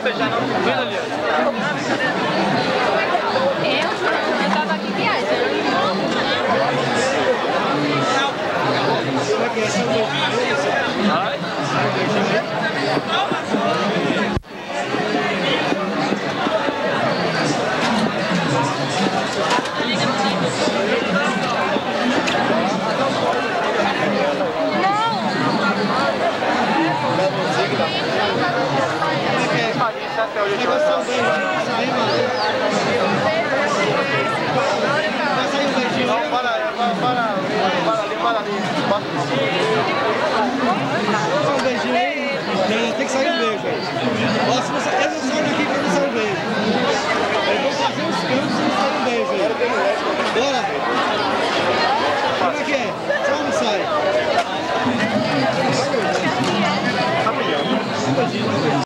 beijar não? Vendo ali, Eu tava aqui viajando. Será que é só um beijinho? Vai. Só um beijinho aí. Não, tem que sair um beijo aí. Ó, se você, eu não saio daqui pra não sair um beijo. Eu vou fazer uns cantos e não sai um beijo aí. Bora. Como é que é? Só não sai. Um beijinho.